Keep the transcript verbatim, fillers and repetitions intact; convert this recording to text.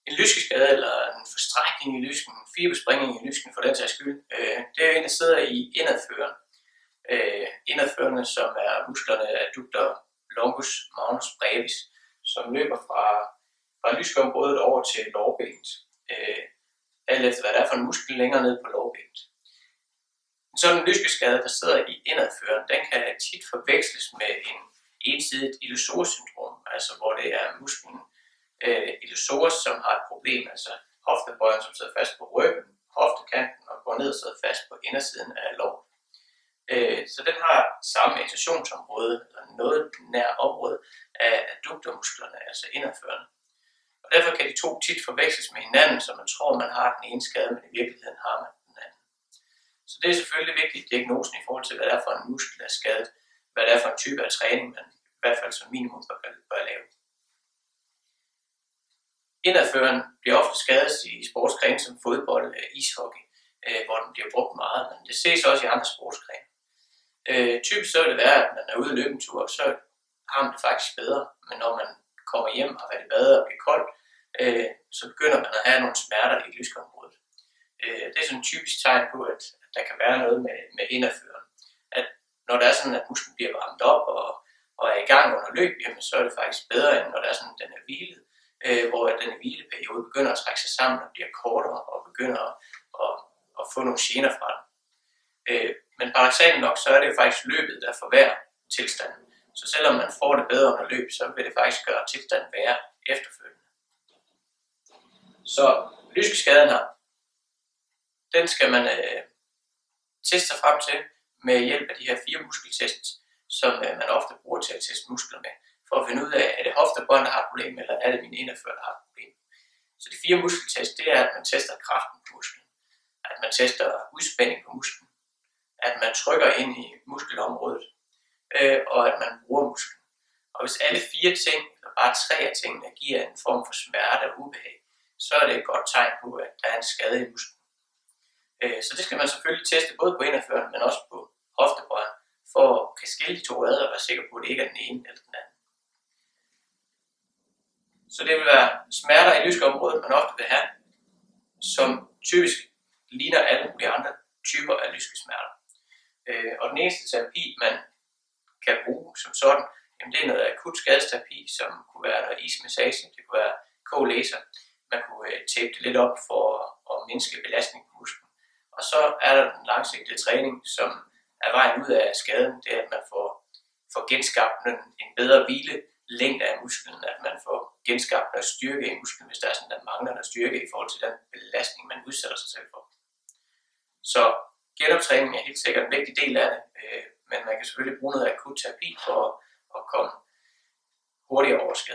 en lyskeskade eller en forstrækning i lysken, en fibersprængning i lysken for den sags skyld, øh, det er en, der sidder i indadføren. Øh, indadførende, som er musklerne adductor longus magnus brevis, som løber fra, fra lyskeområdet over til lårbenet. Øh, alt efter hvad det er for en muskel længere ned på lårbenet. En sådan lyskeskade, der sidder i indadføren, den kan tit forveksles med en ensidigt illusorsyndrom, altså hvor det er musklen øh, illusoris, som har et problem, altså hoftebøjen, som sidder fast på ryggen, hoftekanten og går ned og sidder fast på indersiden af låret. Øh, så den har samme insertionsområde, eller noget nær område af adduktormusklerne, altså indadførende. Og derfor kan de to tit forveksles med hinanden, så man tror, man har den ene skade, men i virkeligheden har man den anden. Så det er selvfølgelig vigtigt i diagnosen i forhold til, hvad det er for en muskel, der er skadet, hvad det er for en type af træning, man i hvert fald som minimum bør, bør lave. Indadføren bliver ofte skadet i sportsgrene som fodbold og ishockey, øh, hvor den bliver brugt meget, men det ses også i andre sportsgrene. Øh, typisk så vil det være, at man er ude at løbe en tur, så har man det faktisk bedre, men når man kommer hjem og har været i bad og bliver koldt, øh, så begynder man at have nogle smerter i lyskeområdet. Øh, det er sådan et typisk tegn på, at, at der kan være noget med, med indadføren. At når der er sådan, at musklen bliver varmet op og, og er i gang under løb, jamen, så er det faktisk bedre, end når der er sådan, at den er hvilet, øh, hvor den hvileperiode begynder at trække sig sammen og bliver kortere og begynder at, at, at få nogle gener fra den. Øh, men paradoksalt nok, så er det jo faktisk løbet, der forværrer tilstanden. Så selvom man får det bedre under løb, så vil det faktisk gøre tilstanden værre efterfølgende. Så lyskeskaden her, den skal man øh, teste sig frem til med hjælp af de her fire muskeltests, som øh, man ofte bruger til at teste muskler med, for at finde ud af, er det hoftebånd, der har et problem, eller er det min indadfører, der har et problem. Så de fire muskeltests, det er, at man tester kraften på musklen, at man tester udspænding på musklen, at man trykker ind i muskelområdet, øh, og at man bruger musklen. Og hvis alle fire ting, eller bare tre af tingene, giver en form for smerte og ubehag, så er det et godt tegn på, at der er en skade i musklen. Øh, så det skal man selvfølgelig teste både på indadføren, men også på hoftebøjen, for at kan skille de to ad og være sikker på, at det ikke er den ene eller den anden. Så det vil være smerter i lyskeområdet, man ofte vil have, som typisk ligner alle mulige andre typer af lyskesmerter. Øh, og den eneste terapi, man kan bruge som sådan, jamen det er noget akut skadesterapi, som kunne være noget ismassage, det kunne være K-laser. Man kunne øh, tape det lidt op for at mindske belastning på musklen. Og så er der den langsigtede træning, som er vejen ud af skaden, det er, at man får, får genskabt en, en bedre hvilelængde af musklen, at man får genskabt noget styrke i musklen, hvis der er sådan, der mangler noget styrke i forhold til den belastning, man udsætter sig selv for. Så genoptræning er helt sikkert en vigtig del af det, øh, men man kan selvfølgelig bruge noget akut terapi for at komme hurtigere over skaden.